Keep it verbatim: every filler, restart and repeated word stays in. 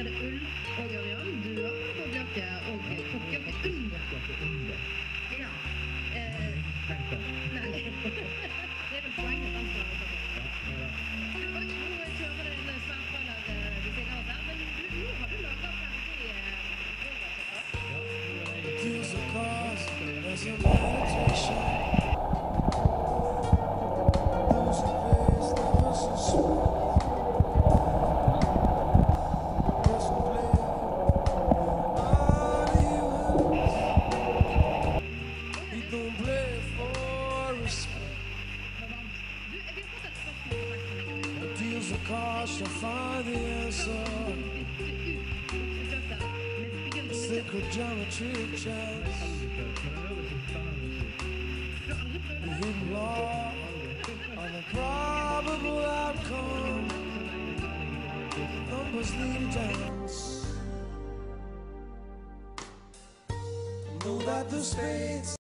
Er det ull og Ørjan, duer, boblejakke og kokkejakke under? Ja. Eh, nei. Det er vel poenget, den skal være sånn. Oi, nå kjører det en sværdfaller ved siden av oss her, men du, nå har du laget ferdig eh, Tears of cars as a meditation. Those who face never so sweet. Those who play audience. He don't play for respect. Du, vi har fått et spørsmål på teksten. The tears of cars shall find the answer. Sacred geometry of chance. The hidden law of a probable outcome. Numbers lead a dance. Know that the spades